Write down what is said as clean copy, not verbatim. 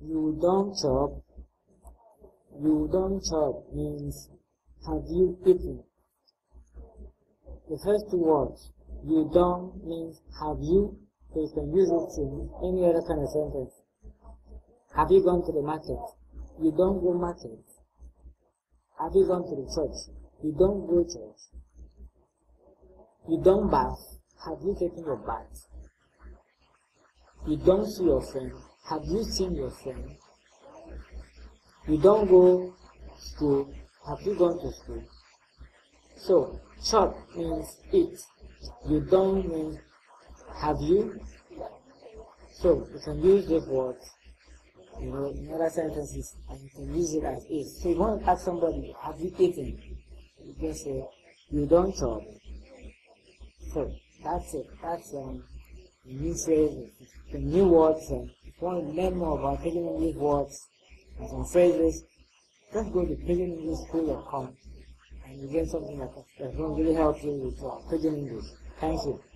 You don't chop. You don't chop means have you eaten? The first two words, you don't means have you, so you can use it in any other kind of sentence. Have you gone to the market? You don't go market. Have you gone to the church? You don't go church. You don't bath. Have you taken your bath? You don't see your friend. Have you seen your friend? You don't go to school. Have you gone to school? So, chop means eat. You don't means have you. So, you can use those words, in other sentences, and you can use it as is. So, you want to ask somebody, have you eaten? You can say, you don't chop. So, that's it. That's the new phrases, the new words. And if you want to learn more about Pidgin English words and some phrases, just go to pidginenglishschool.com and you get something that's going to really help you with Pidgin English. Thank you.